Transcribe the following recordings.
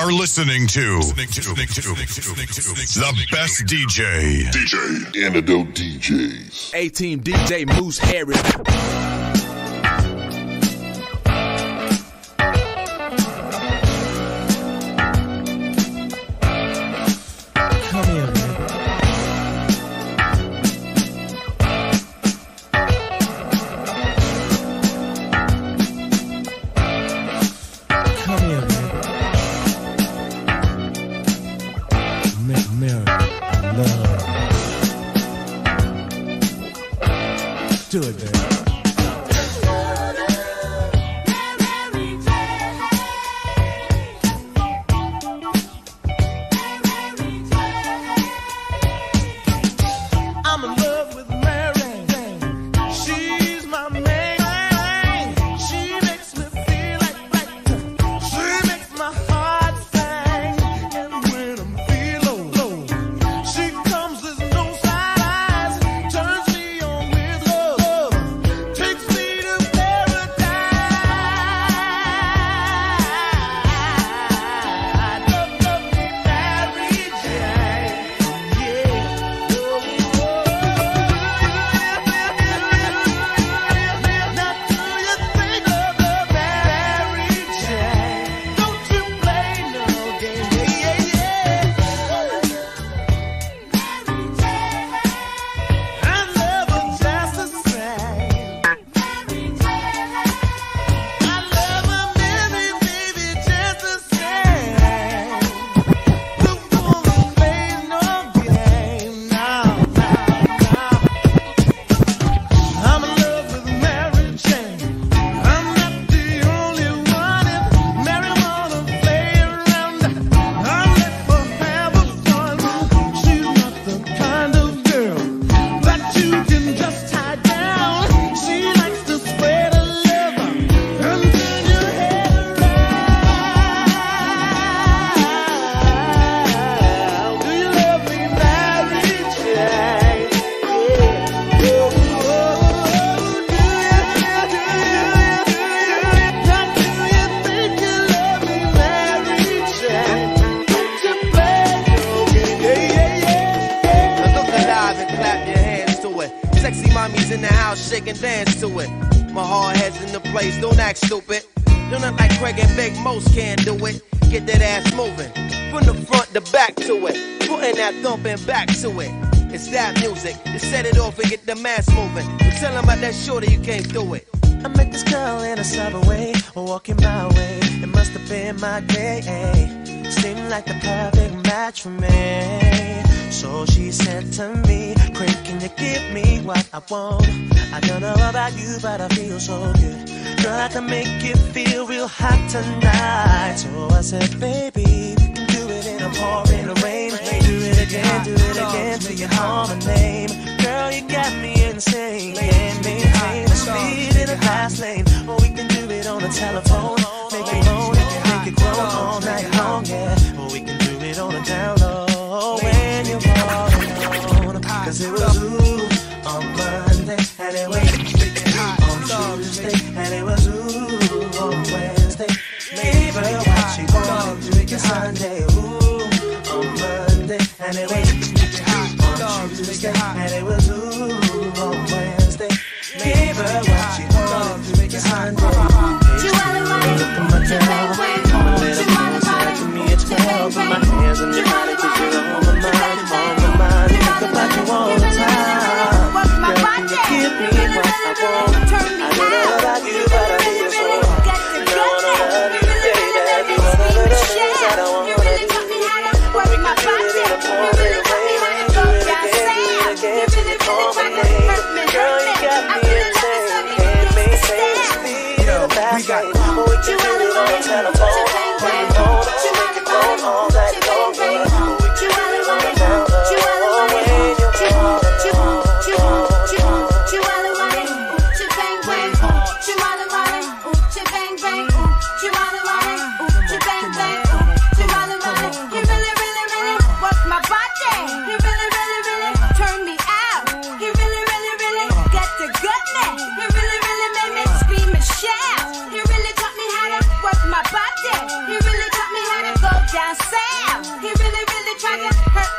are listening to the best DJ. Antidote DJs. A-Team DJ Moose Harris. Do it, baby. I'm in love with Mary. She's my main. She makes me feel like she makes my heart sing. And when I'm feeling low, she comes with no size, turns me on with love, takes me to paradise. Love me, Mary Jane. Yeah. Now do you think of the Mary Jane? Don't you play no game? Yeah, yeah. Mary Jane, I love her just the same. Mary Jane, I love her, baby, just the same. The woman plays no game now. I'm in love with Mary Jane. I'm not the only one. If Mary wanna play around, I'll let her have a fun. She's not the kind of girl that you can just tie down. She likes to spread her love and turn your head around. Do you love me, Mary Jane? Look alive and clap your hands to it. Sexy mommies in the house, shake and dance to it. My hard head's in the place, don't act stupid. Don't act like Craig and Big Most can't do it. Get that ass moving, from the front to back to it. Putting that thumping back to it. It's that music, to set it off and get the mass moving. But tell them about that shorty, you can't do it. I met this girl in a subway, walking my way. It must have been my day. Seemed like the perfect match for me. So she said to me, Craig, can you give me what I want? I don't know about you, but I feel so good. Girl, I can make you feel real hot tonight. So I said, baby, we can do it in a pouring rain. Do it again till you call my name. Girl, you got me insane. And maintain the speed in the fast lane. Or we can do it on the telephone. Make it moan, make it grow all night long, yeah. Or we can do it on the down low when you're all alone. Cause it was ooh on Monday, and it was on Tuesday, and it was ooh on Wednesday. Maybe what she wanted to make it Sunday, ooh on Monday, and it was on Tuesday, and it was ooh on Wednesday. Maybe what she wanted to make it Sunday. Look at my tail, my little phone said to me it's 12. Put my hands on your body 'cause you're on my mind, think about you all the time. Girl, can you give me what I want? I don't know about you, but I feel so. You know I wanna love you, baby. You wanna do the things I don't wanna do. But we can do it in a pouring rain. Do it again till you call my name. Girl, you got me insane.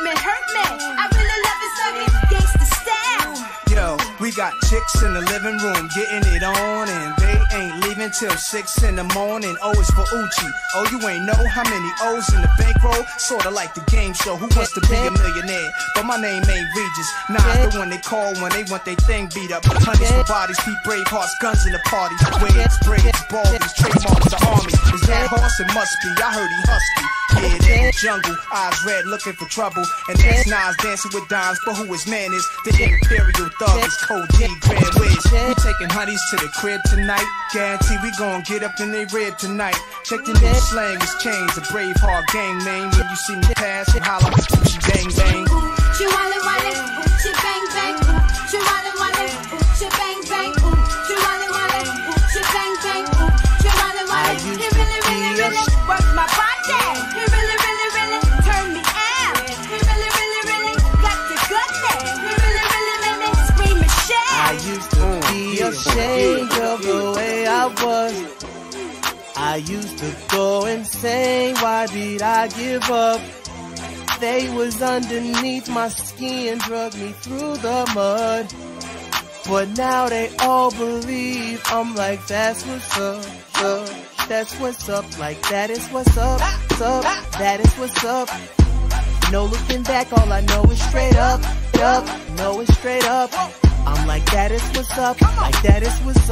me, hurt me. I really love it, so it's gangsta style. Yo, we got chicks in the living room getting it on, and they ain't leaving till 6 in the morning. O is for Uchi. Oh, you ain't know how many O's in the bankroll? Sorta like the game show, Who Wants to Be a Millionaire? But my name ain't Regis. Nah, the one they call when they want their thing beat up. Honeys for bodies, keep brave hearts, guns in the party. Waves, braids, baldies, trademarks, the army. Is that horse? It must be. I heard he husky. Yeah, they in the jungle, eyes red, looking for trouble. And that's Nas dancing with dimes, but who his man is? The Imperial Thug is Code D, Grand Wiz. We taking honeys to the crib tonight. Guarantee we gon' get up in they rib tonight. Check the new slang, it's changed. A brave heart gang name. When you see me pass, and holla, she bang bang. She wale wale, she bang bang. She wale wale, she bang bang. She wale wale, she bang bang. She wale wale, he really, really, really work my body. He really, really, really turn me out. He really, really, really got the goodness. He really, really, really scream and shout. I used to be ashamed of the way I was. I used to go insane. Why did I give up? They was underneath my skin, drug me through the mud. But now they all believe I'm like, that's what's up, that's what's up, like that is what's up, that is what's up. No looking back, all I know is straight up, no it's straight up. I'm like, that is what's up, like that is what's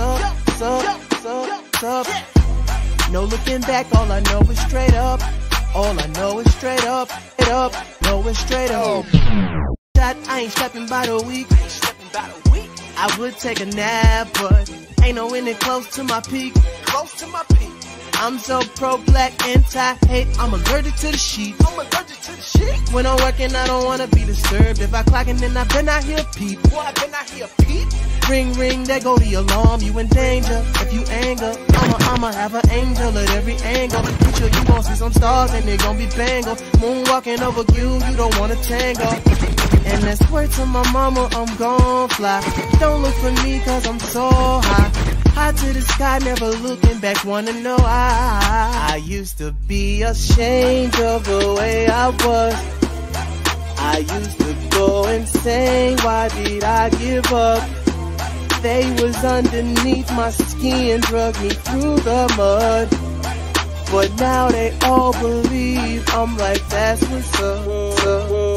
up. No looking back, all I know is straight up. All I know is straight up, no it's straight up. I ain't stepping by the week. I would take a nap, but ain't no ending close to my peak. I'm so pro-black, anti-hate, I'm allergic to the sheep. When I'm working, I don't wanna be disturbed. If I clockin', then I better not hear peep. Ring, ring, there go the alarm, you in danger. If you anger, I'ma have an angel at every angle. Make sure you gon' see some stars and they gon' be bangle. Moonwalking over you don't wanna tangle. And that's word to my mama, I'm gon' fly. Don't look for me cause I'm so high. High to the sky, never looking back, wanna know I used to be ashamed of the way I was. I used to go insane, why did I give up? They was underneath my skin, drug me through the mud. But now they all believe I'm like, that's what's up.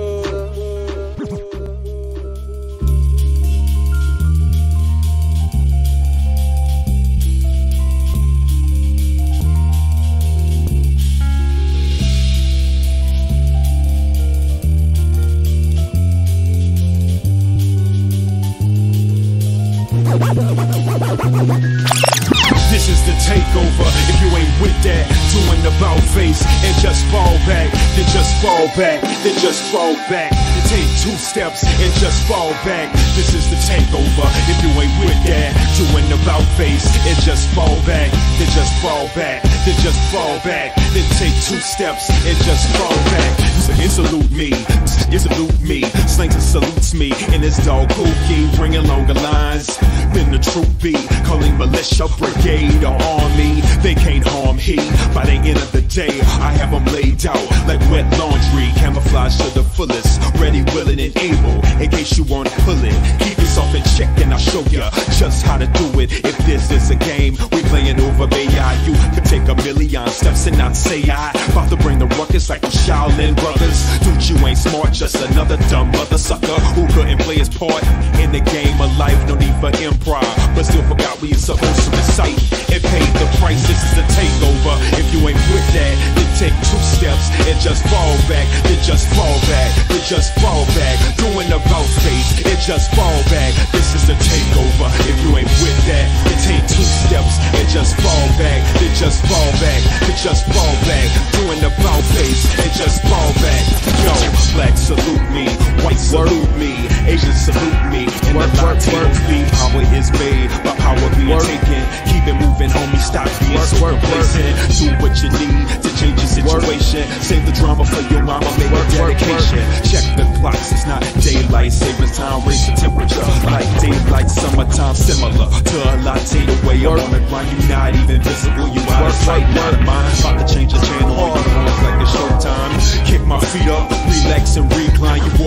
This is the takeover. If you ain't with that, doing the bout face and just fall back, then just fall back, then just fall back. You take 2 steps and just fall back. This is the takeover. If you ain't with that, doing the bout face and just fall back, then just fall back, then just fall back. Then take 2 steps and just fall back. So it salute me, it salute me. Slangs it salutes me in this dog cookie, bringing longer lines than the truth be. Calling militia, brigade, or army, they can't harm he. By the end of the day, I have them laid out like wet laundry, camouflage to the fullest, ready, willing, and able. In case you wanna pull it, keep yourself in check, and I'll show ya just how to do it. If this is a game, we playing over Bay. You could take a million steps and not say I. About to bring the ruckus like the Shaolin brothers. Dude, you ain't smart, just another dumb mother sucker who couldn't play his part in the game of life. No need for improv, but still forgot what you're supposed to recite and paid the price. This is a takeover. If you ain't with that, then take 2 steps and just fall back. Then just fall back. Then just fall back. Doing the bout face and just fall back. This is a takeover. If you ain't with that, then take 2 steps and just fall back. Then just fall back. Then just fall back. Doing the bout face and just fall back. Yo, black salute me, white salute me, Asian salute me, and the Latinos be power is made, but power being taken. Keep it moving, homie, stop being so complacent. Do what you need to change your situation. Save the drama for your mama, make a dedication. Check the clocks, it's not daylight savings time. Raise the temperature like daylight, summertime, similar to a latte. The way I'm on the grind, you not even visible. You out of sight, not of mine. About to change the channel, you know it's like a showtime. Kick my feet up, relax and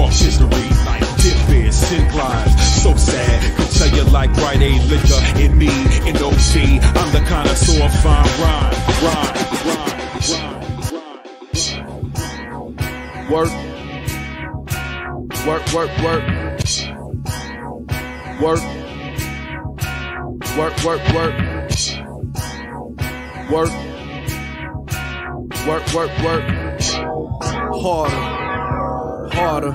walk history like tidbits, sin lines. So sad, could tell you like Rite Aid liquor in me, in OT. I'm the connoisseur of fine rhyme. Work. Work, work, work. Work. Work, work, work. Work. Work, work, work. Harder. Harder.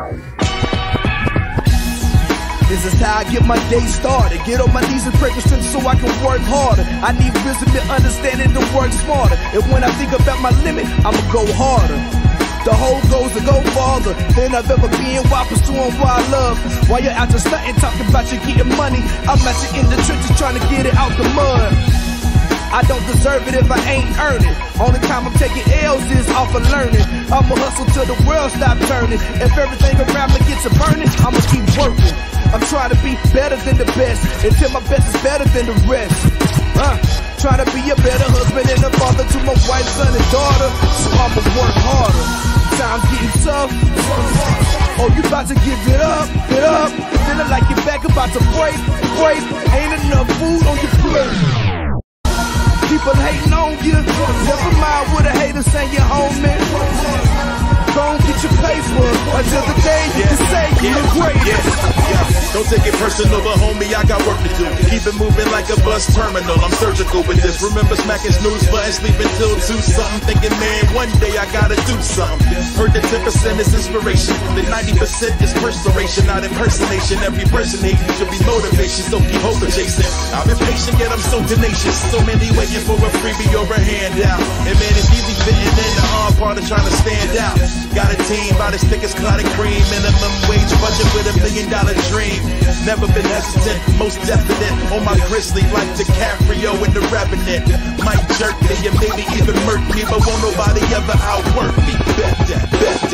This is how I get my day started. Get on my knees and pray for strength so I can work harder. I need wisdom and understanding to work smarter. And when I think about my limit, I'ma go harder. The whole goal is to go farther than I've ever been while pursuing what I love. While you're out there stunting, talking about you getting money, I'm out here in the trenches trying to get it out the mud. I don't deserve it if I ain't earned it. Only time I'm taking L's is off of learning. I'ma hustle till the world stop turning. If everything around me gets a burning, I'ma keep working. I'm trying to be better than the best, until my best is better than the rest. Trying to be a better husband and a father to my wife, son, and daughter. So I'ma work harder. Time's getting tough. Oh, you about to give it up, feeling like your back about to break. Ain't enough food on your plate. People hating on you. Never mind what a hater say you homie. Don't get your paper until the day you can say you're great. Don't take it personal, but homie, I got work to do. Keep it moving like a bus terminal. I'm surgical with this. Remember smacking snooze button, sleeping till 2-something. Thinking, man, one day I gotta do something. Heard that 10% is inspiration. The 90% is perspiration, not impersonation. Every person hating should be motivation, so keep hope chasing. I've been patient, yet I'm so tenacious. So many waiting for a freebie or a handout. And man, it's easy fitting in the hard part of trying to stand out. Got a team, about as thick as clotted cream. Minimum wage budget with $1 billion dream. Never been hesitant, most definite. On my grizzly like DiCaprio in the Revenant. Might jerk me and maybe even murk me, but won't nobody ever outwork me. Bet that.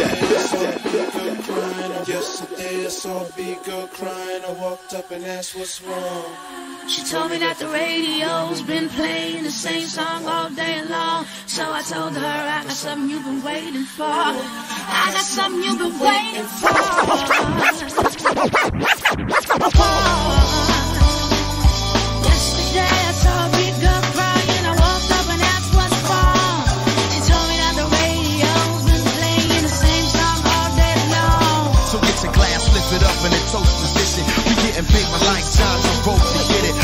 Yesterday I saw a big girl crying. I walked up and asked what's wrong. She told me that the radio's been playing the same song all day long. So I told her I got something you've been waiting for. I got something you've been waiting for. Yesterday I saw a big girl crying. I walked up and asked what's wrong. She told me that the radio's been playing the same song all day long. So get your glass, lift it up in a toast position. We getting paper like John, so both to get it.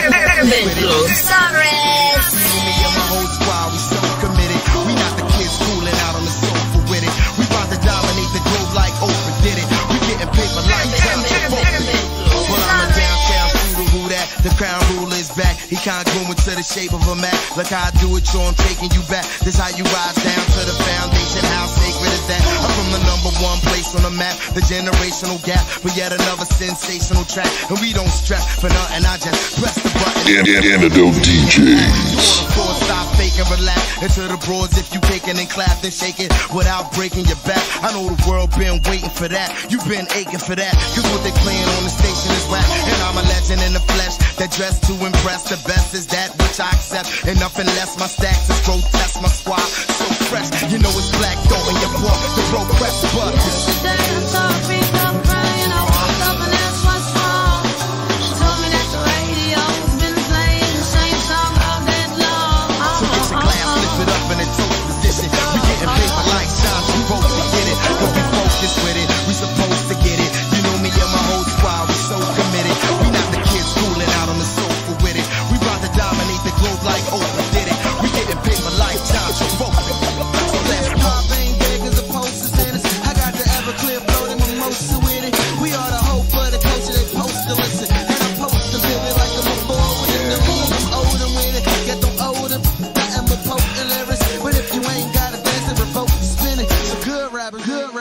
Urban.Flosarus. Me and my whole squad, we so committed. We not the kids fooling out on the sofa with it. We about to dominate the globe like Oprah did it. We getting paper like John, so both to get it. Well, I'm a downtown shooter who that. The crown ruler is back. He congruent to the shape of a map. Look how I do it, yo, I'm taking you back. This how you rise down to the foundation. How sacred is that? I'm from the #1 place on the map. The generational gap. But yet another sensational track. And we don't stress for nothing. I just press the button. Antidote DJs. Stop faking, relax. Into the broads if you kicking and clapping, shaking without breaking your back. I know the world been waiting for that. You've been aching for that. Cause what they playing on the station is whack. And I'm a legend in the flesh that dressed to impress. The best is that which I accept. And nothing less. My stacks is grotesque. My squad so fresh. You know it's black though in your walk. The road press buttons. Yesterday I saw a big girl crying. I walked up and asked what's wrong. She told me that the radio's been playing the same song all day long. So get your glass, lift it up in a toast position. We getting paper like John, we both to get it. But we focused with it, we supposed to get it. You know me and my whole squad, we so committed. We not the kids fooling out on the sofa with it. We about to dominate the globe like Oprah did it. We getting paper like John, so both. So let's go. Ain't big as a poster tennis. I got the Everclear floating mimosa with it. We are the hope for the culture, they post to listen. And I'm supposed to feel it like I'm a forward in the room. I'm older with it, get them older. Nothing but potent lyrics. But if you ain't got a dance and revoke, spin it. So good rappers.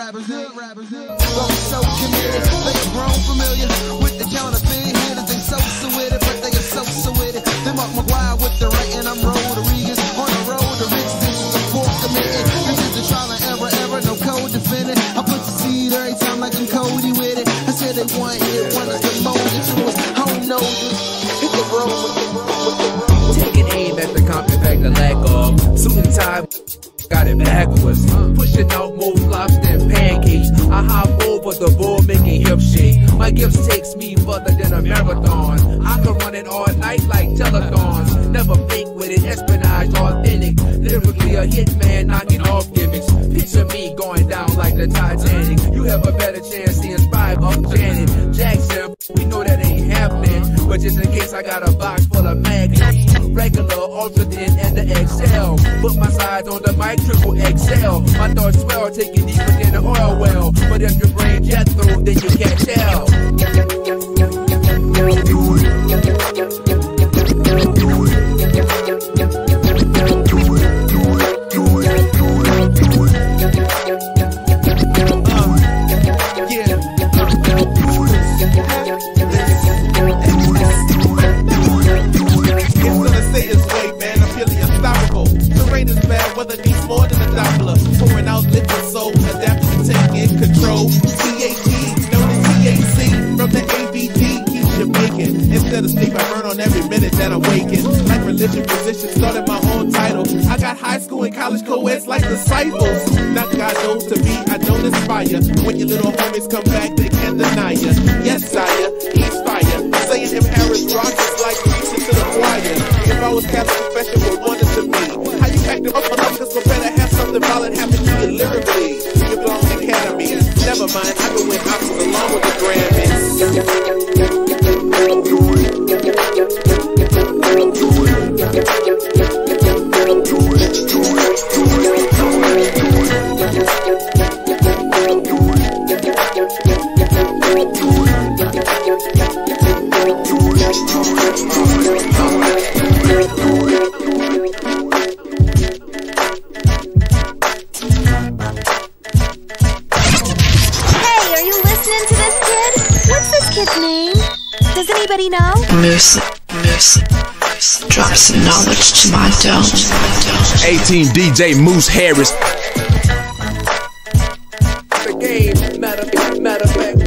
Both so committed, they are grown familiar with the counterfeit hitters. They so with it, but they are so with it. They Mark McGuire with the right, and I'm Rodriguez on the road to rich bitches. I'm for committed. This is the trial and error, no code defendant. I put the seed every time like I'm Cody with it. I said they want it, one is the molded to us. I don't know this. Hit the road with the road. Taking aim at the Compton, back the leg off. Suit and tie, got it backwards. Pushing out more flops than pancakes. I hop over a better chance seeing 5 up Janet Jackson. We know that ain't happening, but just in case I got a box full of magnets, regular, ultra thin, and the XL. Put my sides on the mic, triple XL. My thoughts swell, take it deeper than the oil well. But if your brain jet through, then you can't tell. Weather needs more than a Doppler. Pouring out liquid soul, adapted to take in control. TAT, known as TAC, from the ABD, keeps you baking. Instead of sleep, I burn on every minute that I'm waking. Like religion, position, started my own title. I got high school and college co-eds like disciples. Not God knows to me, I don't aspire. When your little homies come back, they can't deny ya. Yes, sire, he's fire. Saying him Harris Rock is like preaching to the choir. If I was Catholic confession, would want it to me. How you packed them up for cause so better have something violent happen to you lyrically. You belong to the academy. Never mind, I can win Oscars along with the Grammys. Does anybody know? Mercy, drop some knowledge to my dome. 18 DJ Moose Harris. The game, matter of fact.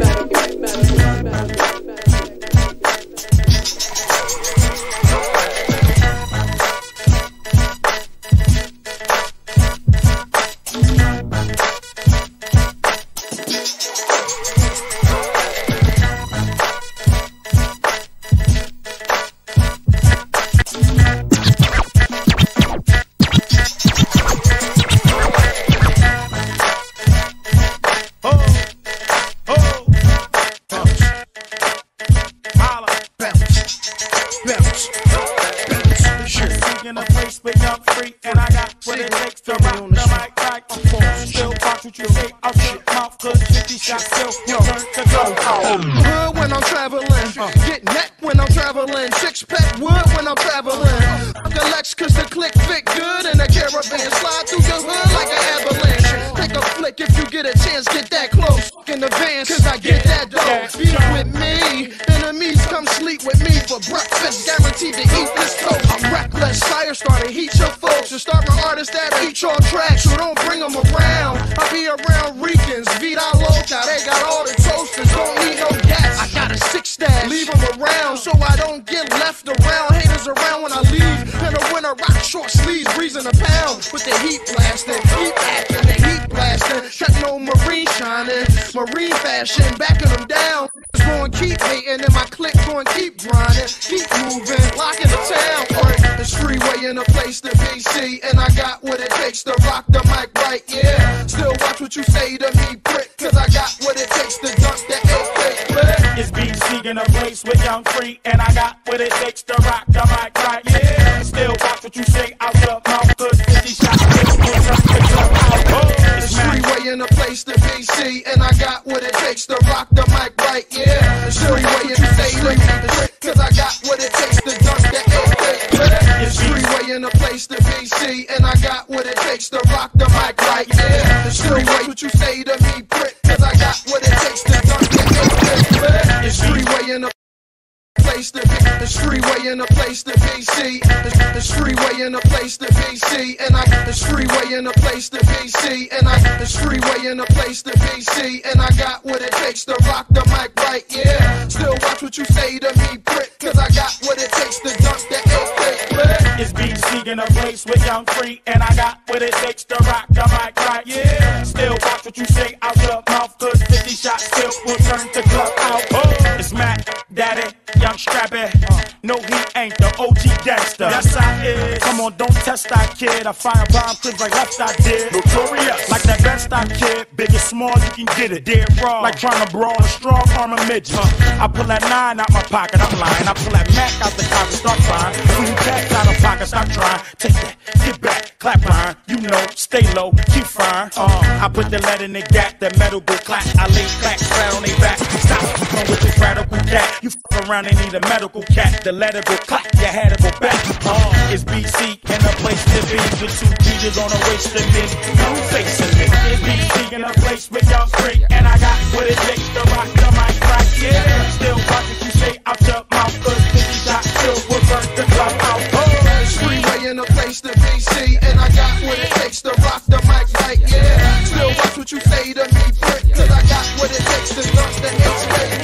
No, he ain't the OG daddy. tester. Yes, I is. Come on, don't test that kid. I fire bomb clips like left I did. Notorious. Like that best I kid. Big or small, you can get it. Dead raw. Like trying to brawl a strong arm of midget. I pull that 9 out my pocket, I'm lying. I pull that Mac out the cock and start crying. When you cats out of pocket, stop trying. Take that, get back, clap line. You know, stay low, keep frying. I put the lead in the gap, that metal go clap. I lay back, flat on they back. Stop with this radical cat. You fuck around and need a medical cat. The letter go clap, you had to go back. It's BC in a place to be with 2 G's on a waist to me. No facing me. It's BC in a place with y'all straight, and I got what it takes to rock the mic right. Yeah, still watch what you say out your mouth. 'Cause 50 shots still will burn the club out. Freeway in a place to BC, and I got what it takes to rock the mic right. Yeah, still watch what you say to me, prick. 'Cause I got what it takes to launch the X-ray.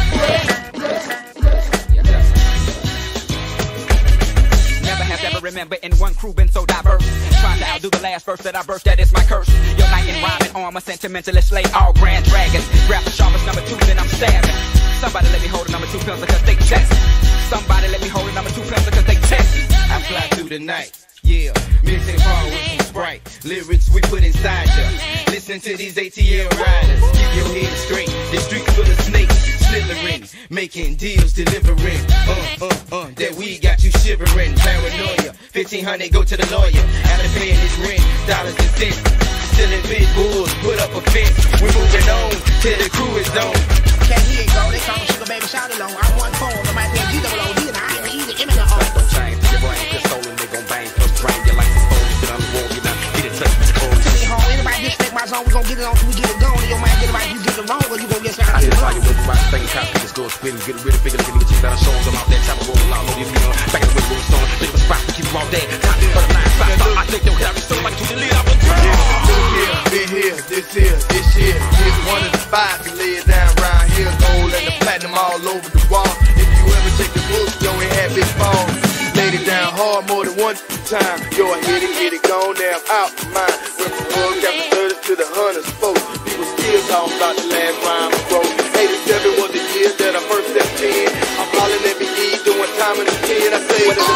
Remember in one crew been so diverse, trying to outdo the last verse that I burst, that is my curse. Your knight in rhyming armor, sentimentalist slay all grand dragons. Grab the sharpest number 2, then I'm stabbing. Somebody let me hold a number 2 pencil cause they test. Somebody let me hold a number 2 pencil cause they test. I fly through the night, yeah, mixing hard with some Sprite. Lyrics we put inside ya. Listen to these ATL riders, keep your head straight. The streets full of snakes, slithering, making deals, delivering. That we got you shivering. Paranoia, 1500 go to the lawyer. After paying his rent, dollars and cents. Selling big bulls, put up a fence. We're moving on till the crew is on. Can't he ain't go, they call him Sugar Baby Shout Alone. I'm one phone, I might be a G-double-O-D and I ain't either M and O. Don't change to your brain, cause stolen they gon' bang. Plus drain your life is old, get on the wall, you done get it touched. To me home, anybody disrespect my zone, we gon' get it on till we get it gone. Your man get it right, you get it wrong, or you gon' get shot. I did fire with the right thing, cop people still spinning, get rid of figure, look at niggas that I show them out that time of rolling out, load your feet on. Back in the window, storm, think of a spot to keep them all dead. Time for the 9 spot, I think they'll carry somebody to the lead, I was Been here, this here, get one of the 5 to lay it down round here. Gold and the platinum all over the wall. If you ever take the book, yo, it had big falls. Laid it down hard more than one time. Yo, I hit it, gone, now I'm out of mine. Went from bugs got the 30s to the 100s, folks. People still talking about the last rhyme I wrote. 87 was the year that I first stepped in. I'm calling every E, doing time in the 10. I say, what?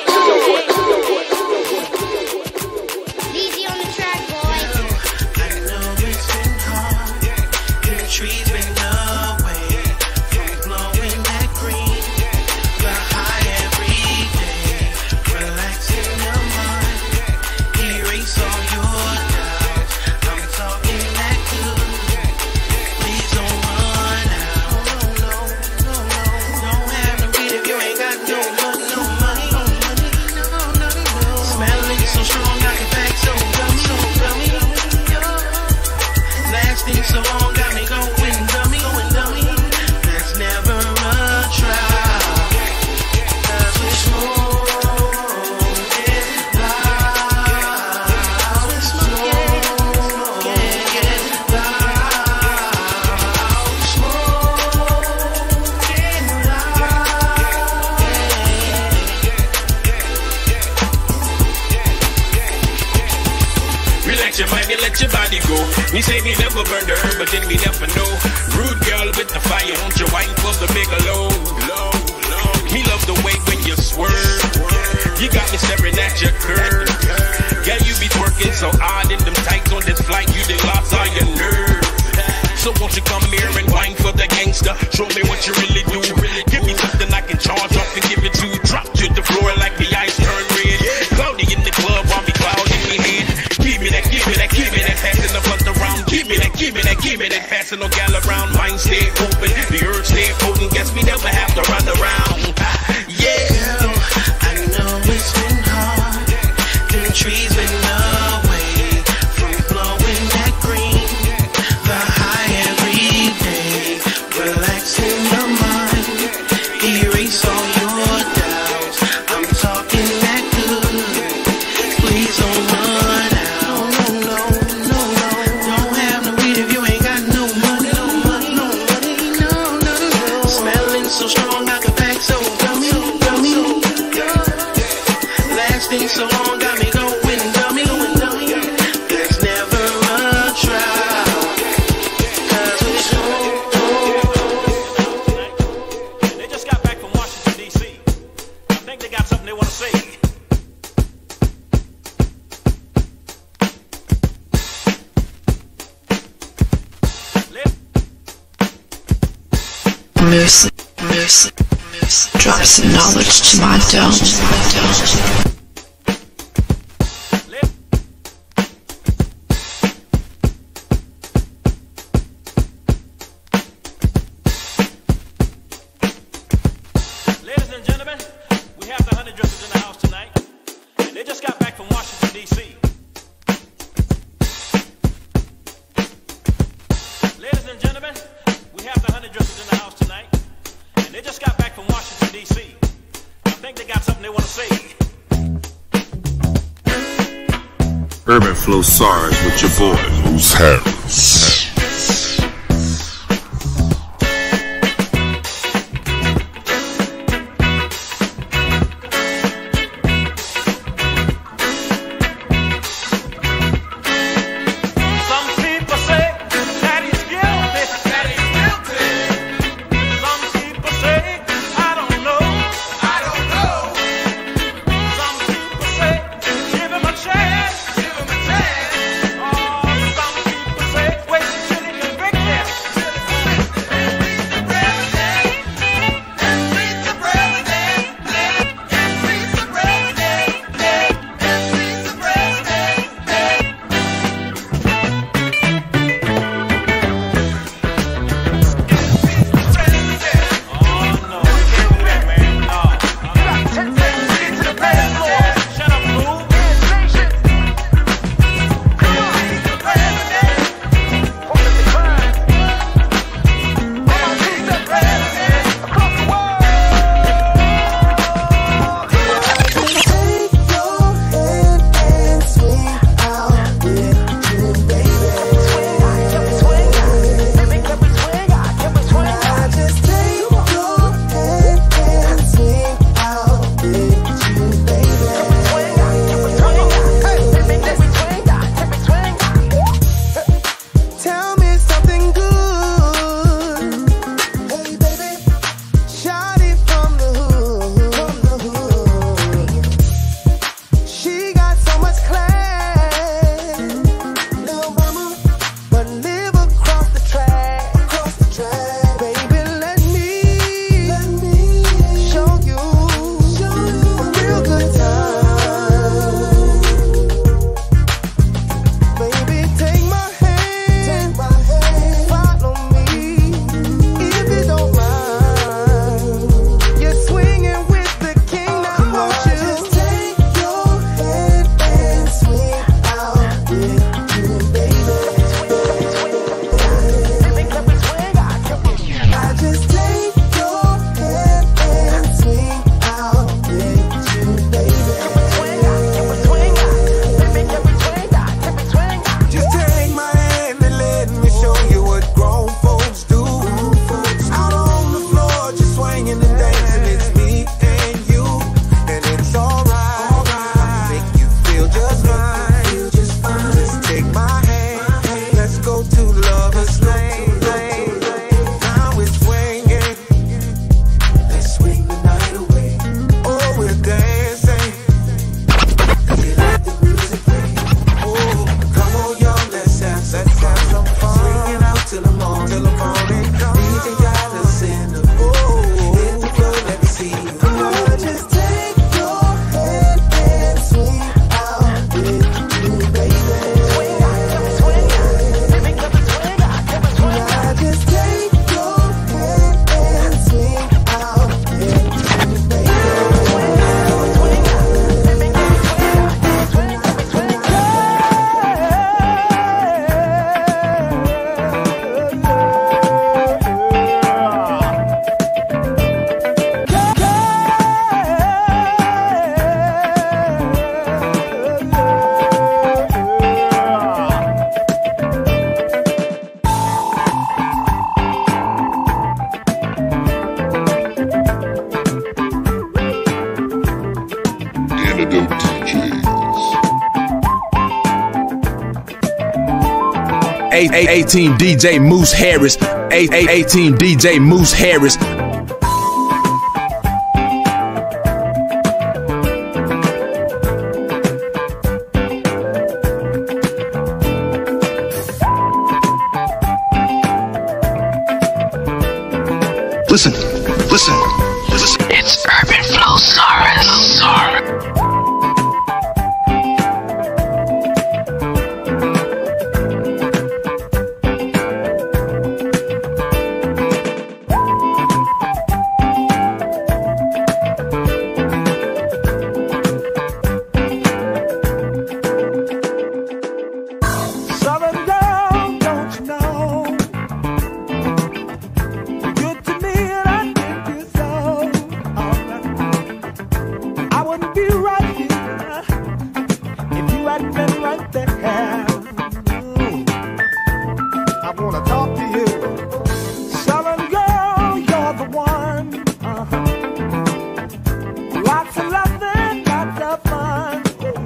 Easy on the track, boy. I know it's been hard. The trees been away from blowing that green. Fly high every day, relaxing your mind. Erase all your doubts. I'm talking that good. Please don't run out. No. Don't have to read if you ain't got no money. Smelling so strong I can back so dummy. Lasting so long got me going dummy. That's never a trial. 'Cause we're smoking loud. We're smoking loud. Relax your mind and let your body go. We say we never burn the herb, but then we never know. Rude girl with the fire, don't you wine for the bigger low. He love the way when you swerve. You got me staring at your curve. Yeah, you be twerking so hard in them tights on this flight, you done lost all your nerve. So won't you come here and wine for the gangster? Show me what you really do. Give me something I can charge up and give it to. Drop to the floor like the ice turn red. Cloudy in the club, while me cloud in me head. Give me that, passing the blunt around. Give me that, passing no gal around. Mind stay open, the urge stay potent. Guess we never have to run around. Yeah, I know it's been hard. The trees been away from blowing that green. The high every day, relaxing your mind. Erase all your doubts. I'm talking that good. Please don't run out. No. Don't have no weed if you ain't got no money. No. Smelling so strong I can pack so dummy. Lasting so long got me going dummy. Moose, drop some knowledge to my dome. Urban.Flosarus with your boy, Moose Harris. Antidote DJs. 18 DJ Moose Harris. 18 DJ Moose Harris. Listen, listen, listen. It's Urban.Flosarus. Southern girl, don't you know? You're good to me and I think you so. Alright. I wouldn't be right here if you hadn't been right there. I wanna talk to you. Southern girl, you're the one. Lots of loving, lots of fun.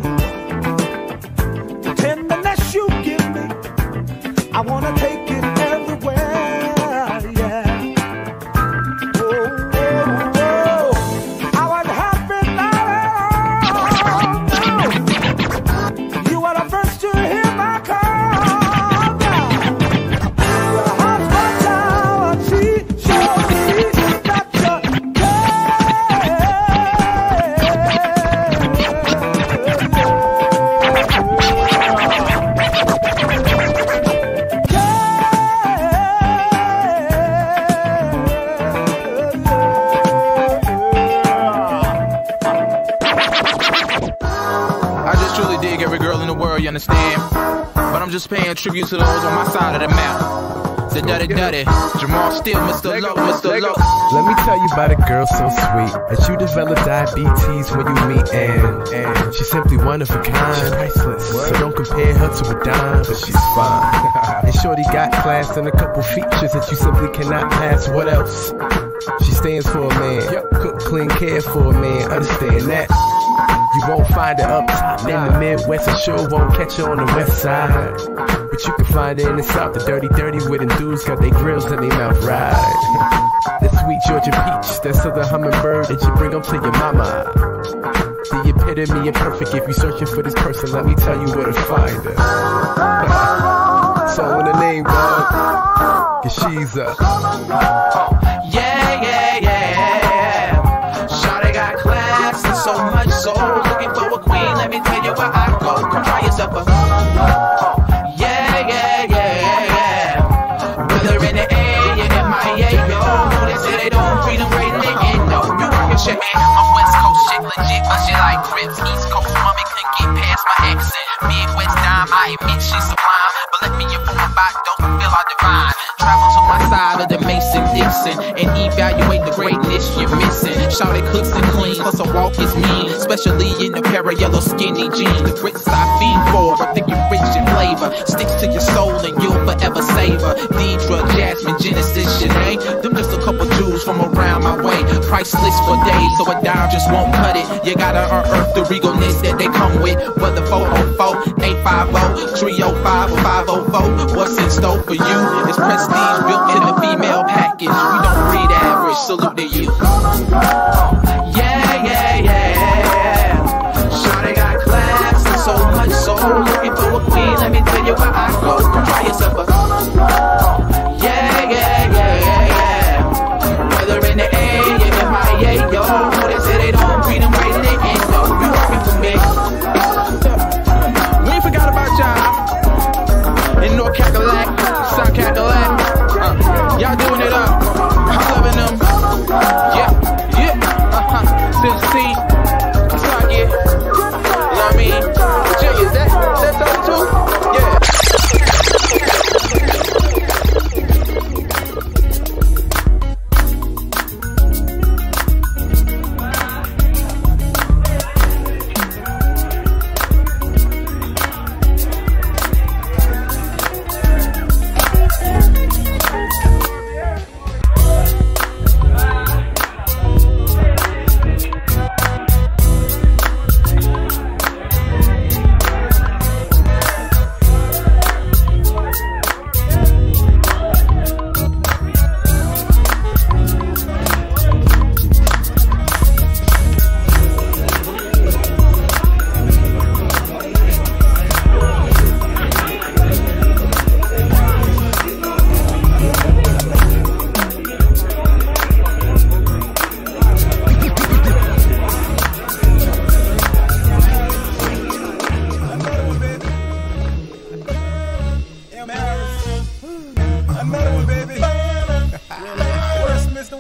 The tenderness you give me, I wanna take it everywhere, yeah. Oh, oh, oh. I would have been no. You are the first to hear my call now. Your heart's my tower, she showed me that you're I just truly dig every girl in the world, you understand? But I'm just paying tribute to those on my side of the map. The Duddy, Jamal still Mr. Low, Mr. Low. Let me tell you about a girl so sweet that you develop diabetes when you meet, and she's simply one of a kind. She's priceless, so don't compare her to a dime, but she's fine. And shorty got class and a couple features that you simply cannot pass. What else? She stands for a man, cook, clean, care for a man. Understand that. You won't find her up top in the Midwest, and sure won't catch her on the West Side. But you can find her in the South, the dirty with them dudes got their grills and they mouth ride. The sweet Georgia peach, that southern hummingbird that you bring up to your mama. The epitome of perfect. If you're searching for this person, let me tell you where to find her. So in the name, dog, 'cause she's a Shawty got class and so much soul. Looking for a queen, let me tell you where I go. Come try yourself a Whether in the A, in MIA, yo. They say they don't treat them great and they ain't no. You rockin' shit, man. I'm West Coast shit, legit, but she like Crips. East Coast mommy couldn't get past my accent. Midwest dime, I admit she's sublime. But let me inform about those who feel are divine. Travel to my side of the Mason-Dixon and evaluate the greatness you're missing. Shawty cooks and clean, cause her walk is mean, especially in a pair of yellow skinny jeans. The grits I feed for, I think you're rich in flavor. Sticks to your soul and you'll forever savor. Deidre, Jasmine, Genesis, Shanae, them just a couple Jews from around my way. Priceless for days, so a dime just won't cut it. You gotta unearth the regalness that they come with. Whether 404, 850, 305, or 504, what's in store for you? It's prestige built in a female package. We don't breed average, salute to you. Shawty got class and so much soul. Looking for a queen, let me tell you where I go. Come try yourself a Whether in the A, MIA, yo. They say they don't treat them right and they ain't no. You working for me. We ain't forgot about y'all. In North Cadillac, South Cadillac. Y'all doing it up.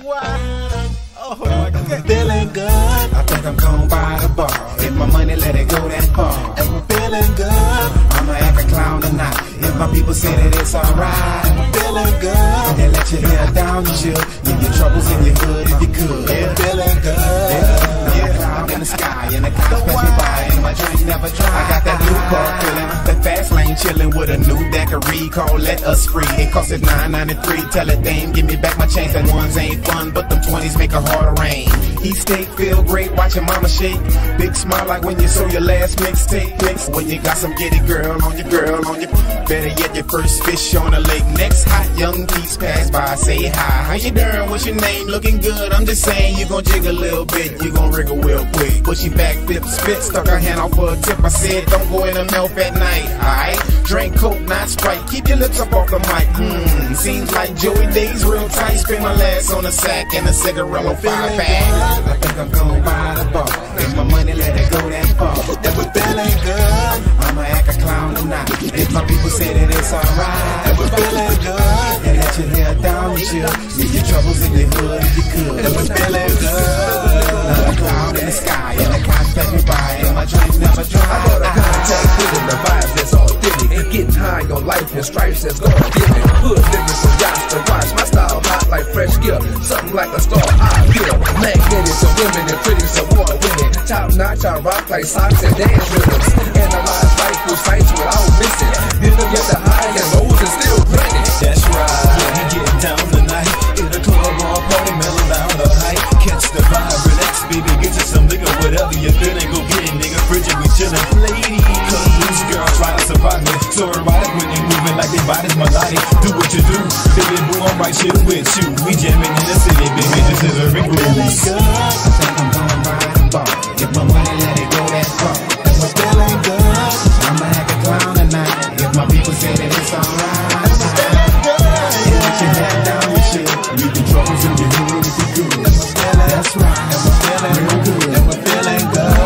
Feeling good. I think I'm gon' buy the bar. If my money let it go that far. If I'm feeling good, I'ma act a clown or not. If my people say that it's alright. If I'm feeling good, and let your hair down, you should. Leave your troubles in your hood if you could. If I'm feeling good, yeah. Cloud in the sky, and the clouds pass me by, and my drink never dry. I got that new car feeling, that fast lane chillin' with a new daiquiri called Let Us Free. It cost us $9.93. Tell it dame, give me back my change. That ones ain't fun, but them 20s make a harder rain. Eat steak, feel great, watching mama shake. Big smile like when you saw your last mixtape. Mix when you got some giddy girl on your. Better yet, your first fish on the lake. Next hot young piece pass by, say hi. How you doing? What's your name? Looking good. I'm just saying you gon' jig a little bit, you gon' wriggle real quick. Pushy back, flip, spit, stuck her hand off for a tip. I said don't go in her mouth at night. Alright, drink Coke, not Sprite. Keep your lips up off the mic. Seems like Joey Day's real tight. Spend my last on a sack and a cigarello 5-pack. I think I'm gon' buy the bar. If my money let it go that far. If we're feeling good, I'ma act a clown or not. If my people say that it's alright. If we're feeling good, and let your hair down, you should. Leave your troubles in your hood if you could. If we're feeling good, not a cloud in the sky, and the clouds pass me by, and my drinks never dry. I got a contact feeling the vibes that's authentic. And getting high on life and stripes that's gonna give me. Hood living from yachts to watch. My style hot like fresh gear. Something like a star I feel. Magnetic, so women and pretty, so water women. Top notch, I rock like socks and dance rhythms. Analyze life through sights without missing. Did them get the high and lows and still grinning. That's right, yeah, you get down tonight. In the club or a party, mellow down the height. Catch the vibe, relax, baby, get you some liquor. Whatever you're feeling, go get it, nigga. Frigid, we chillin'. Lady, come loose, girl, try to surprise me. So erotic when you're moving like your body's melodic. Do what you do, baby, boo, I'm right shit with you. We jamming in the city, baby, this is a ring grooves. I think I'm gon' ride the bar. If my money let it go that far. If I'm feeling good, I'ma act a clown tonight. If my people say that it's alright. If I'm feeling good, yeah, let your head down, you should. Leave the troubles in your hood if you could. That's right, and we're feeling real good, and we're feeling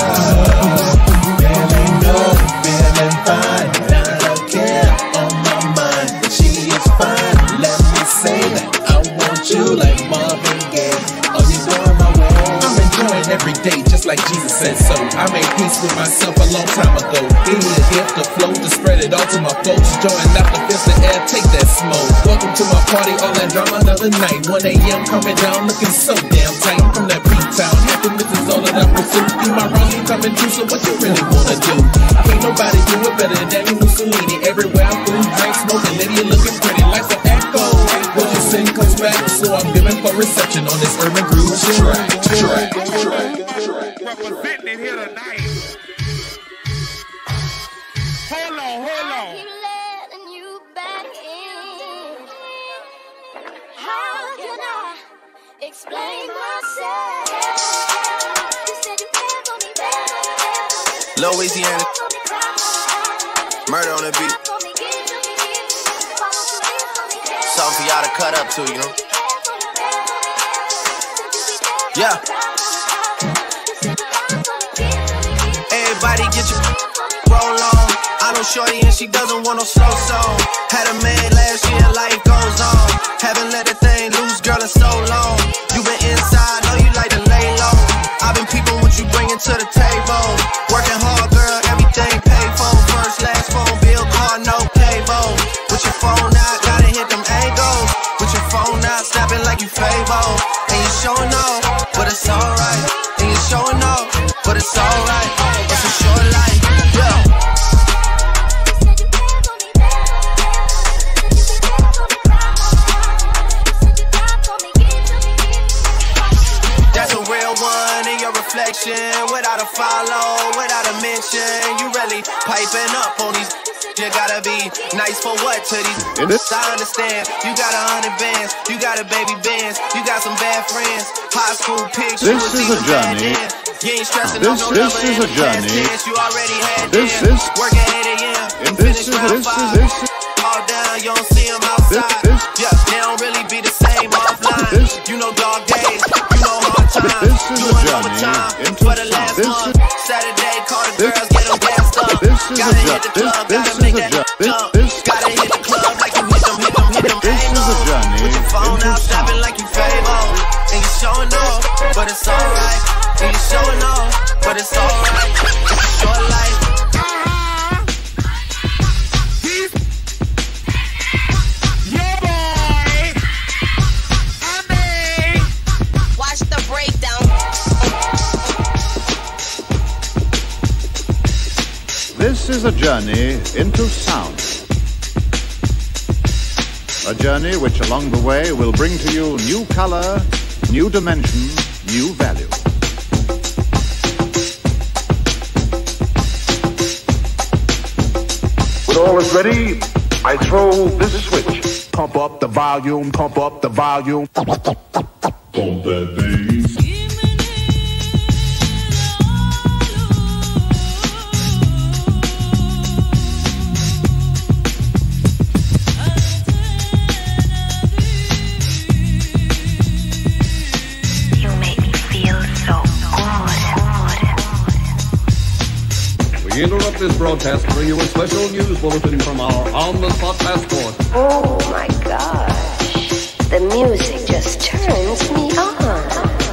good. Feeling good, feeling fine. Got a care on my mind, but she is fine. Let me say that I want you like Marvin Gaye. Oh, you going my way? I'm enjoying every day just like Jesus said so. I made peace with myself a long time ago. Gave me a gift of flow to spread it all to my folks. Join up the fist of air, take that smoke. Welcome to my party, all that drama another night. 1 a.m. coming down, looking so damn tight. I'm from that beat town, happiness is all that I pursue. You my wrong, you coming true, so what you really wanna do? Can't nobody do it better than Mussolini. Everywhere I food, drink, smoking, lady, you looking pretty like an echo. What you sing comes back, so I'm giving for reception on this urban groove track. Representing here tonight. Hold on. How can I explain myself? You said you care for me, Louisiana. Murder on the beat. Something for y'all to cut up to, you know? Yeah. Everybody get your roll on. I know shorty and she doesn't want no slow song. Had a man last year, life goes on. Haven't let the thing loose, girl, in so long. You been inside, know you like to lay low. I've been peeping what you bringing to the table. Working hard, girl, everything paid for. First, last phone bill, car, no cable. With your phone out, gotta hit them angles. With your phone out, snapping like you Fable. And you showing off, but it's alright. And you showing off, but it's alright. It's a short life, yeah. That's a real one in your reflection. Without a follow, without a mention. You really piping up on these. You gotta be nice for what to these? I understand. You got 100 bands, you got a baby bands, you got some bad friends. High school pics. This is a journey. You ain't stressing on no This is a journey. You already had This them. is Working 8 a.m. This is all down, you don't see them outside. Yeah, they don't really be the same offline. You know dog days, you know hard times. Doing overtime for the last month. Saturday, call the girls, get them gassed up. Gotta hit the club, gotta make that jump. Gotta hit the club like you hit them angles. With your phone out, snapping like you Fable. And it's alright. You showing off, but it's alright. It's a short life. This is a journey into sound. A journey which along the way will bring to you new color, new dimension, new value. When all is ready, I throw this switch. Pump up the volume, pump up the volume. Pump that bass. We interrupt this broadcast to bring you a special news bulletin from our on-the-spot passport. Oh my gosh, the music just turns me on.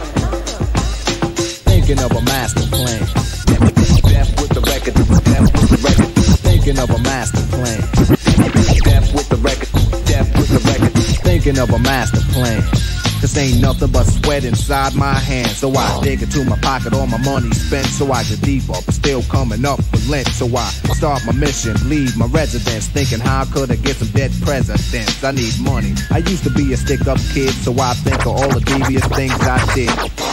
Thinking of a master plan. Death with the record, death with the record. Thinking of a master plan. Death with the record, death with the record. Thinking of a master plan. This ain't nothing but sweat inside my hands. So I dig into my pocket, all my money spent. So I get deeper, but still coming up for Lent. So I start my mission, leave my residence, thinking how could I get some dead presidents. I need money. I used to be a stick-up kid, so I think of all the devious things I did.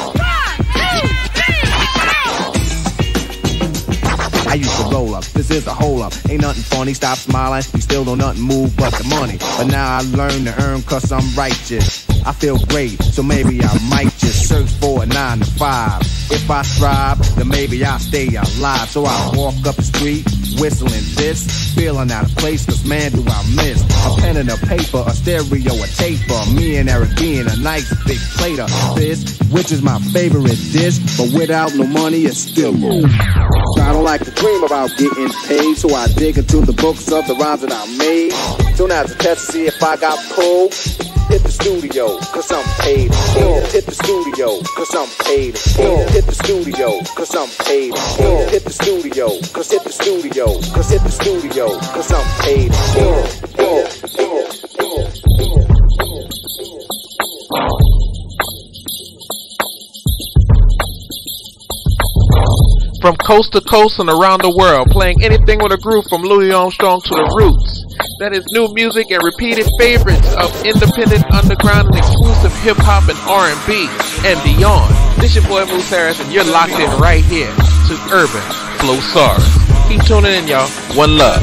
I used to roll up, this is a hole up. Ain't nothing funny, stop smiling. You still don't nothing move but the money. But now I learn to earn cause I'm righteous. I feel great, so maybe I might just search for a 9 to 5. If I strive, then maybe I'll stay alive. So I walk up the street, whistling this, feeling out of place, cause man do I miss a pen and a paper, a stereo, a taper. Me and Eric being a nice big plate of this, which is my favorite dish. But without no money, it's still low. I don't like to dream about getting paid, so I dig into the books of the rhymes that I made. Soon as a test to see if I got pulled. Hit the studio, cause I'm paid. Hit the studio, cause I'm paid. Hit the studio, cause I'm paid. Hit the studio, cause hit the studio, cause hit the studio, cause I'm paid. From coast to coast and around the world, playing anything with a groove from Louis Armstrong to the Roots. That is new music and repeated favorites of independent, underground, and exclusive hip-hop and R&B and beyond. This your boy Moose Harris, and you're locked in right here to Urban.Flosarus. Keep tuning in, y'all. One love.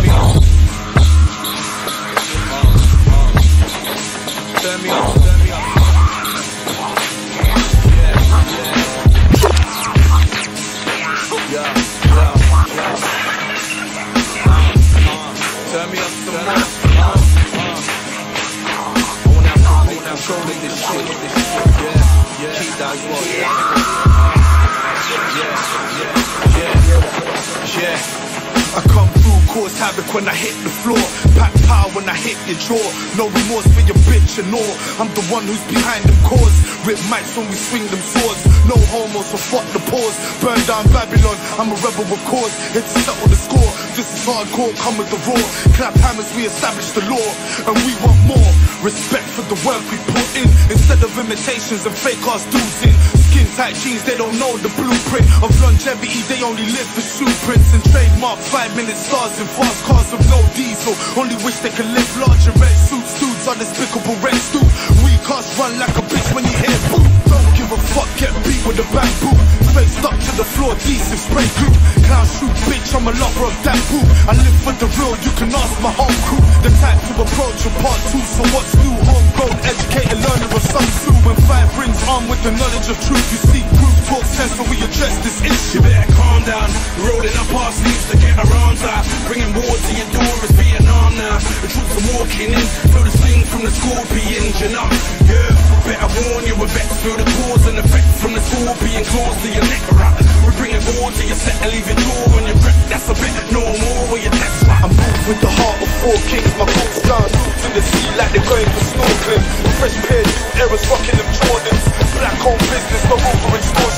I come through, cause havoc when I hit the floor. Pack power when I hit your jaw. No remorse for your bitch and all. I'm the one who's behind them cause. Rip mics when we swing them swords. No homo, so fuck the pause. Burn down Babylon, I'm a rebel with cause. Here to settle the score. This is hardcore, come with the raw. Clap hammers, we establish the law. And we want more respect for the work we put in. Instead of imitations and fake ass dudes in skin tight jeans, they don't know the blueprint of longevity, they only live for shoe prints and trademark 5-minute stars in fast cars with no diesel. Only wish they could live larger red suits, dudes are despicable red stoop. We cars run like a bitch when you hear boom. Don't give a fuck, get beat with a bamboo. Face stuck to the floor, decent spray glue. Clown shoot bitch, I'm a lover of that boo. I live for the real, you can ask my whole crew. The type to approach a part 2, so what's new? Homegrown, educated learner of some Sue. When 5 rings armed with the knowledge of truth, you see group talk sense, so we address this issue. You better calm down, rolling up our sleeves to get our arms out. Bringing war to your door, it's Vietnam now. The troops are walking in, feel the sting from the scorpions, you know. Yeah, better warn you, we're vexed, feel the cause and effect from the scorpion claws to your neck right. We're bringing war to your set and leave your jaw on your breath, that's a bit no more where your text right. I'm moved with the heart of 4 kings, my coats down, roots in the sea like they're going for snorkeling. Fresh pair, new eras rocking them Jordans. Black home business, no over in store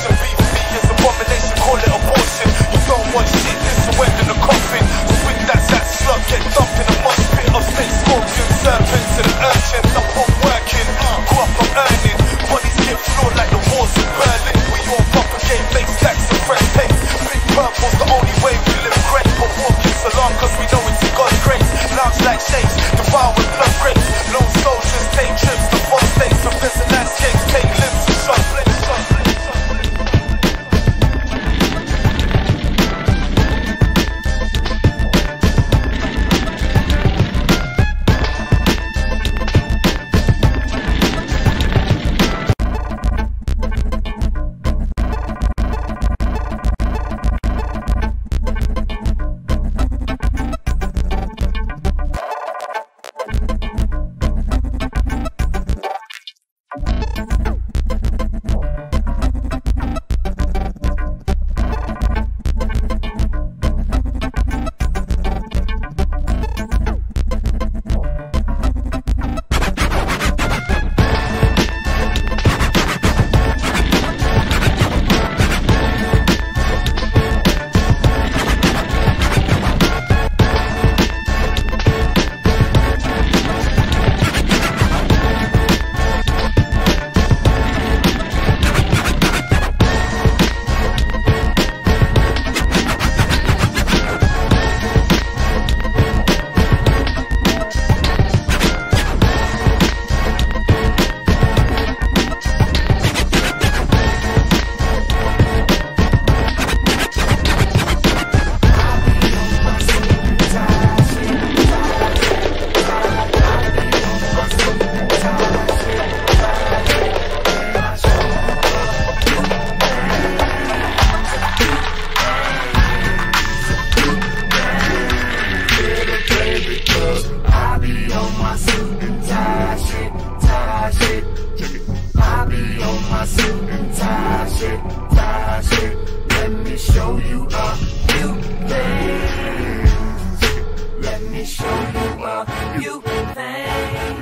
my suit and tie shit, tie shit. Let me show you a few things. Let me show you a few things.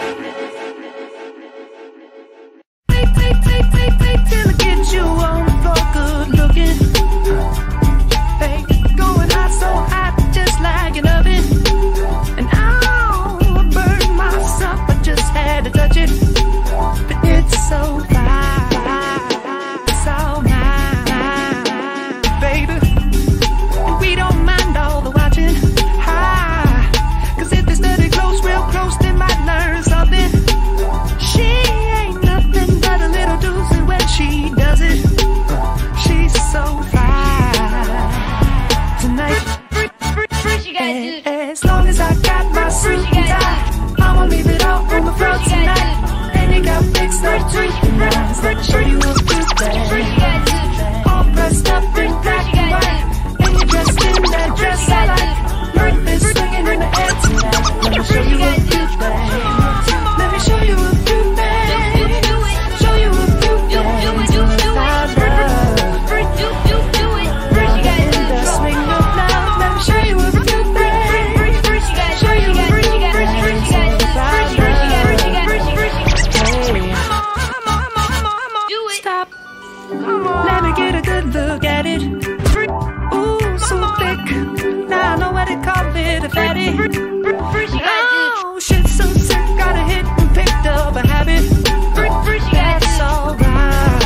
Till I get you on the floor, good looking. Hey, going hot, so hot, just like an oven. And I'll burn myself, I just had to touch it. But it's so fine, so mine, baby. And we don't mind all the watching. Cause if they study close, real close, they might learn something. She ain't nothing but a little doozy when she does it. She's so fine tonight. As long as I got my suit and tie, I'ma leave it all on the floor tonight. And you got fixed up to the nines. Let me show you a few things. All pressed up in black and white, and you're dressed in that dress I like. Earth is swinging in the air tonight. Let me show you a few things. Let me show you a few things. Show you a few things. I love. Now in the swing of love, let me show you a few things. Show you a few things. Stop. Let me get a good look at it. Ooh, so thick. Now I know what they call it, a fatty. Oh, shit, so sick. Got a hit and picked up a habit. That's alright.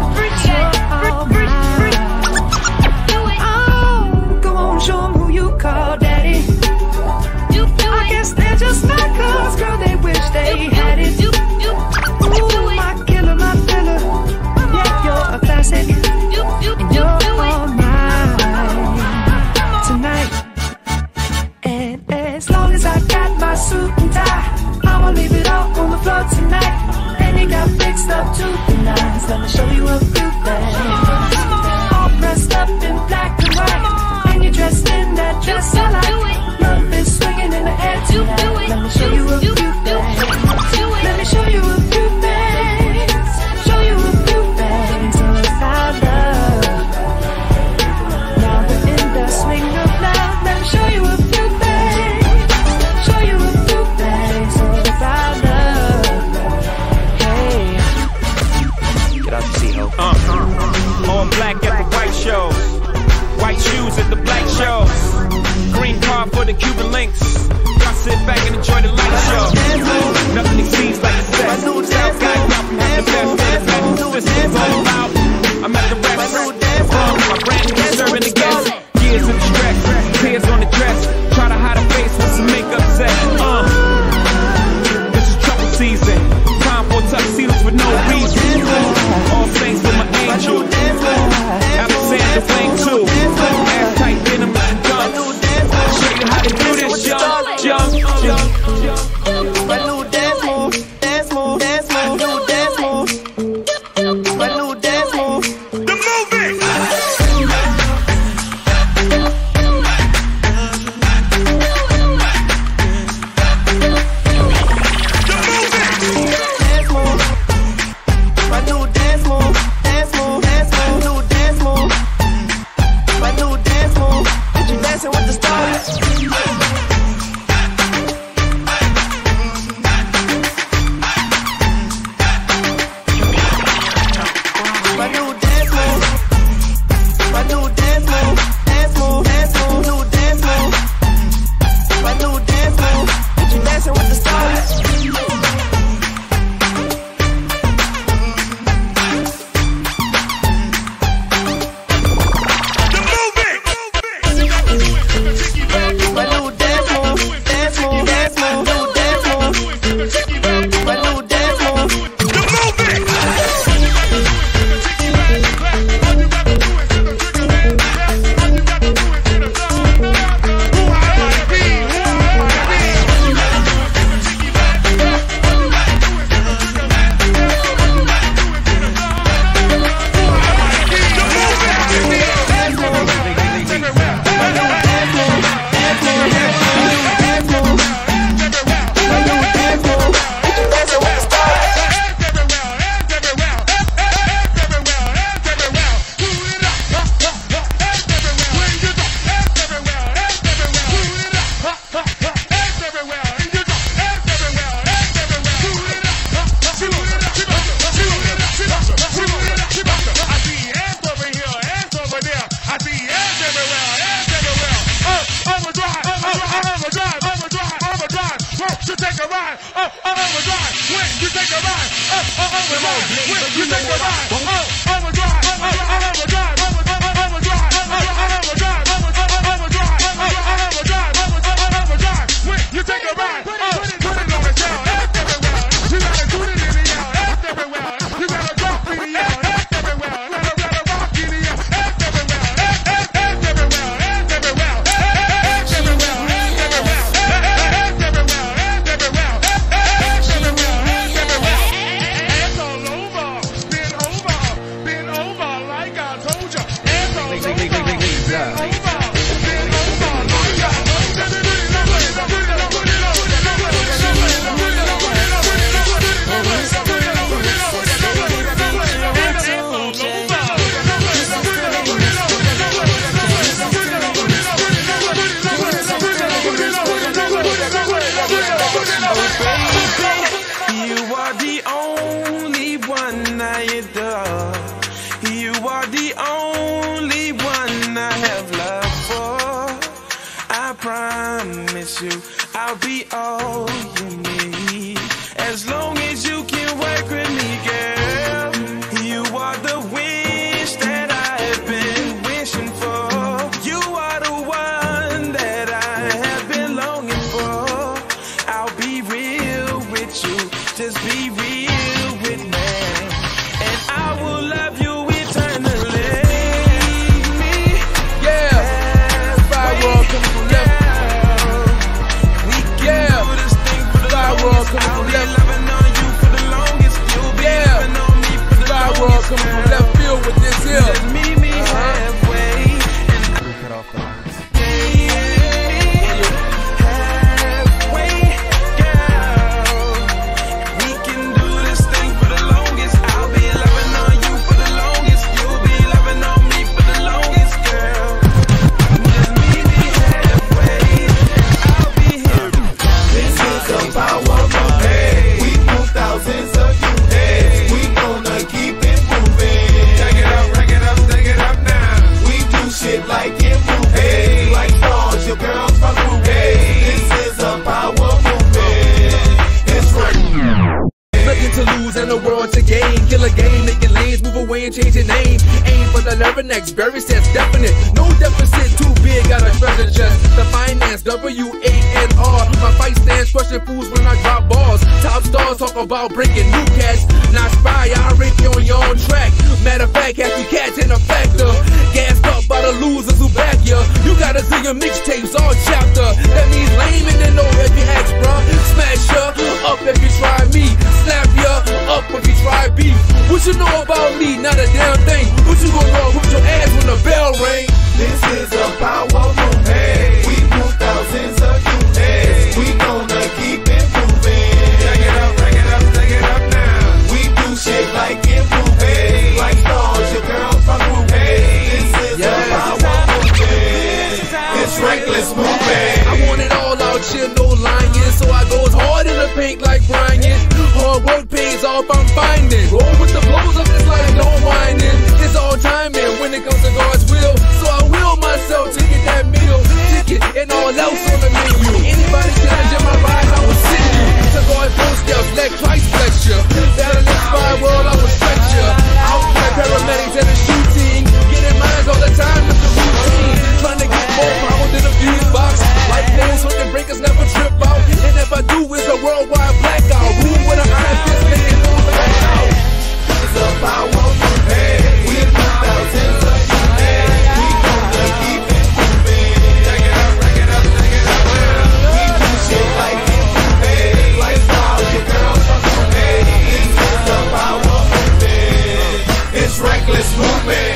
Oh, go on, show 'em who you call daddy. I guess they're just like us, girl, they wish they had it. Ooh, my killer, my filler. Yeah, you're a classic. And you're all mine tonight. And as long as I got my suit and tie, I'ma leave it all on the floor tonight. And you got fixed up to the nines. Let me show you a few things. All dressed up in black and white, and you're dressed in that dress I like. Love is swinging in the air tonight. Let me show you a few things. Let me show you a few things. Show you a few things of our love. Now we're in the swing of love. Let me show you a few things. Show you a few things of our love. Hey, get out to see ho. All black at the white shows, white shoes at the black shows, green car for the Cuban links. I sit back and enjoy the light show. You take a ride. Overdrive. When you take a ride. Put it on the shell. Everywhere. You gotta do it in the air. Everywhere. You gotta drop in the air. Everywhere. Let a rock in the air. I'll be all you need. As long as you can work with me, girl. You are the wish that I've been wishing for. You are the one that I have been longing for. I'll be real with you, just be real with me. And I will love you eternally. Yeah, firewall coming from left. Firewall coming from left. Yeah, firewall coming from left field with this here. Just meet me halfway. Cut off the lines. Halfway, girl. We can do this thing for the longest. I'll be loving on you for the longest. You'll be loving on me for the longest, girl. Just meet me halfway. I'll be here. This is a power moment. We move thousands of units. We gonna keep it moving. Take it up, take it up, take it up now. We do shit like it moving. Like stars, your girls from moving. This is a power movement. It's right. Nothing to lose and the world to gain. Kill a game, making lanes, move away and change your name. Aim for the lever next, very sense definite. No deficit, too big, got a treasure chest. The finance, W-A-N-R. My fight stands, crushing fools when I drop balls. Top stars talk about breaking new cats. Not spy, I rate you on your own track. Matter of fact, half you cats in a factor. Gassed up by the losers who back ya. You gotta see your mixtapes all chapter. That means lame and then no heavy axe, bruh. Smash ya up if you try me. Snap ya up if you try beef. What you know about me? Not a damn thing. What you gon' know with your ass when the bell ring? This is a power movement. We move thousands of units. We gonna keep it moving. Take it up, take it up, take it up now. We do shit like it moving. Like stars, your girls from moving. This is a power movement. It's reckless movement. I want it all out here, no lying. So I goes hard in the paint like Brian. Hard work pays off, I'm finding. Roll with the blows of this life, don't whining. It's all timing when it comes to God's will. So I will myself to get that meal ticket and all else on the menu. Anybody challenging my ride, I will send you to God's footsteps, let Christ bless you. That'll inspire world, I will stretch you. Out like paramedics and a shooting. Getting mines all the time, it's the routine. Trying to get more power than a fuse box. Like nails with the breakers never trip out. And if I do, it's a worldwide blackout. Rule with an iron fist, make it all back out. It's a power movement. We move thousands of units. We gonna keep it moving. Take it up, take it up, take it up now. We do shit like it moving. Like stars, your girls from moving. This is the power movement. It's reckless movement.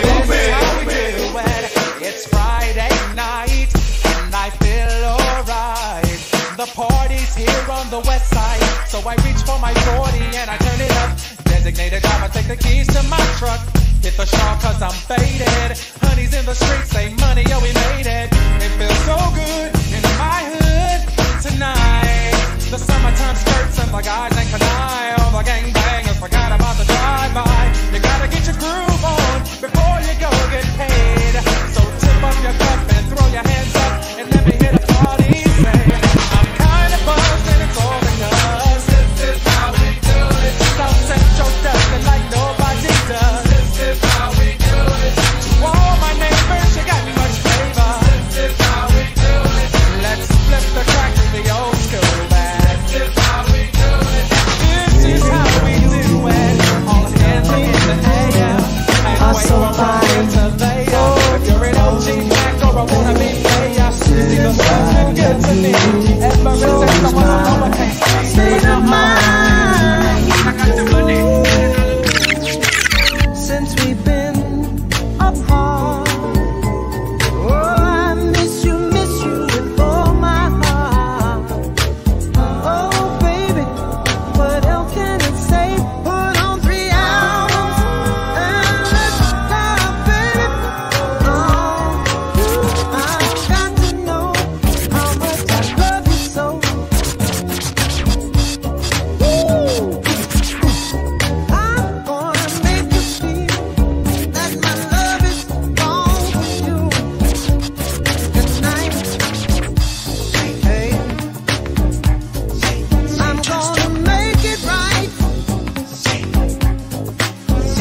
It's Friday night and I feel alright. The party's here on the west side, so I reach for my 40 and I turn it up. Designated driver, take the keys to my truck. Hit the shop cause I'm faded. Honey's in the streets, say money, yo we made it. It feels so good in my hood tonight. The summertime skirts and the guys ain't canine. All the gangbangers forgot about the drive-by. You gotta get your groove on before you go get paid. So tip up your cup and throw your hands up and let me hear the party say, I'm kinda buzzed and it's all because this is how we do it. South Central does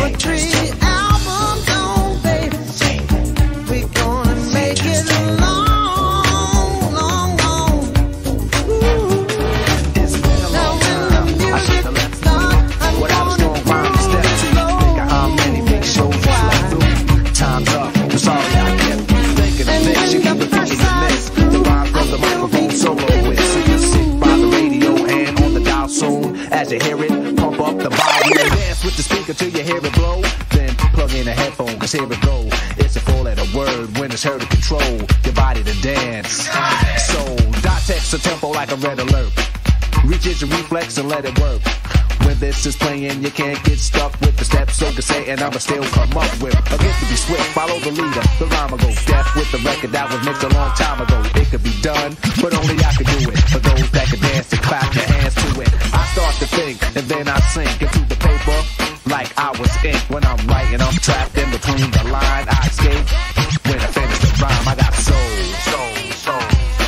poetry albums on, baby. We're gonna make it long, long, long. Ooh. Now when the music starts, I'm gonna step to how many big shows I do. Time's up. I'm sorry I kept thinking of this. You keep the pushing the mess. The rhyme from the microphone solo with. So you sit by the radio and on the dial soon. As you hear it, pump up the volume. Dance with the speaker till you hear it blow. Then plug in a headphone, cause here it go. It's a four-letter word when it's heard to control your body to dance. So, dot text a tempo like a red alert. Reach your reflex and let it work. When this is playing, you can't get stuck with the steps, so to say, and I'ma still come up with a gift to be swift, follow the leader, the rhyme will go deaf with the record that was mixed a long time ago. It could be done, but only I could do it. For those that can dance and clap their hands to it, I start to think, and then I sink into the paper like I was ink. When I'm writing, I'm trapped in between the line. I escape when I finish the rhyme. I got soul, soul, soul.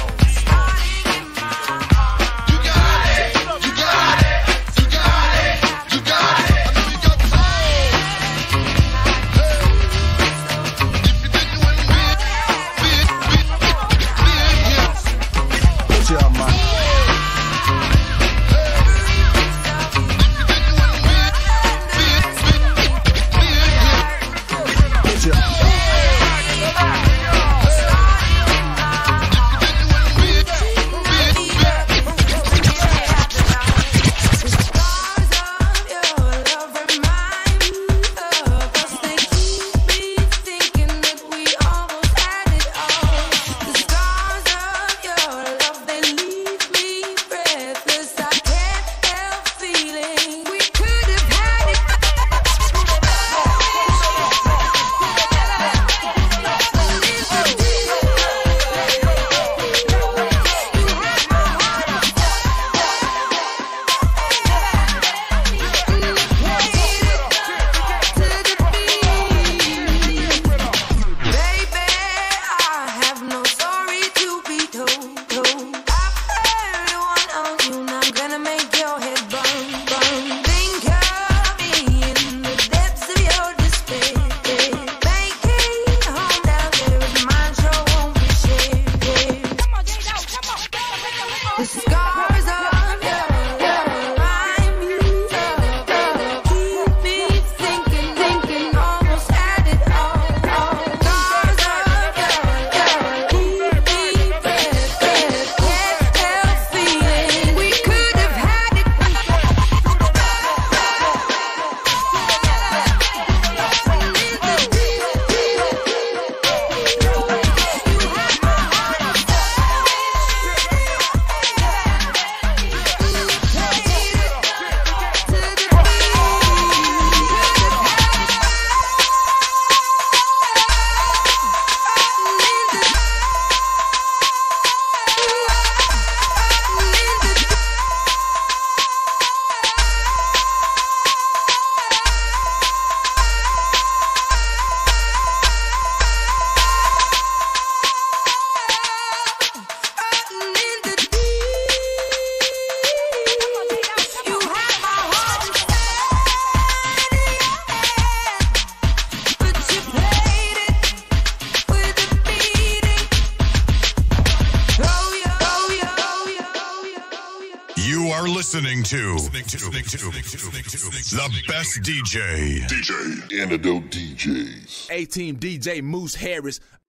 Listening to the best DJ. DJ Antidote DJs. A-Team DJ Moose Harris,